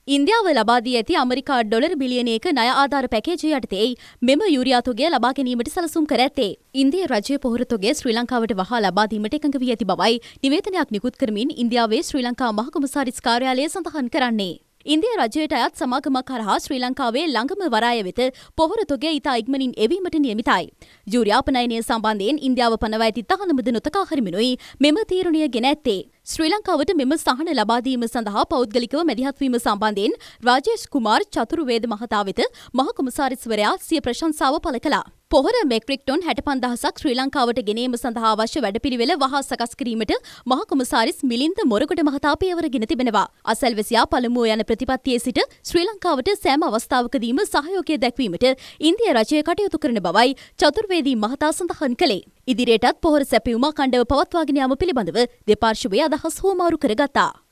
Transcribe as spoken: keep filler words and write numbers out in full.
ඉන්දියාව ලබා දී ඇති ඇමරිකා ඩොලර් බිලියනයක ණය ආධාර පැකේජය යටතේ මෙම යූරියා තොගය ලබා ගැනීමට සැලසුම් කර ඇත්තේ. ඉන්දියා රජයේ පොහොර තොගය ශ්‍රී ලංකාවට වහා ලබා දීමට එකඟ වී ඇති බවයි නිවේදනයක් නිකුත් කරමින් ඉන්දියාවේ ශ්‍රී ලංකා මහ කොමසාරිස් කාර්යාලය සඳහන් කරන්නේ. ඉන්දියා රජයට අයත් සමාගමක් කරහා ශ්‍රී ලංකාවේ ළඟම වරාය වෙත පොහොර තොගය ඉතා ඉක්මනින් එවීමට නියමිතයි. යූරියා අපනයනය සම්බන්ධයෙන් ඉන්දියාව පනවා ඇති තහනමද නොතකා හරිමිනුයි මෙම තීරණය ගෙන ඇත්තේ. ශ්‍රී ලංකාවට මෙම සහන ලබා දීම සඳහා පෞද්ගලිකව මැදිහත් වීම සම්බන්ධයෙන් රාජේෂ් කුමාර් චතුර්වේද මහතා වෙත මහ කොමසාරිස්වරයා සිය ප්‍රශංසාව පළ කළා. පොහොර මෙට්‍රික් ටොන් හැට පන්දහසක් ශ්‍රී ලංකාවට ගෙනීම සඳහා අවශ්‍ය වැඩපිළිවෙල වහා සකස් කිරීමට මහ කොමසාරිස් මිලින්ද මොරගොඩ මහතා පියවර ගෙන තිබෙනවා. අසල්වැසියා පළමුව යන ප්‍රතිපත්තියේ සිට ශ්‍රී ලංකාවට සෑම අවස්ථාවකදීම සහයෝගය දැක්වීමට ඉන්දියා රජය කටයුතු කරන බවයි චතුර්වේදී මහතා සඳහන් කළේ. ඉදිරියටත් පොහොර සැපයුම අඛණ්ඩව පවත්වාගෙන යාම පිළිබඳව දෙපාර්ශ්වයේ අදහස් හුවමාරු කරගත්තා.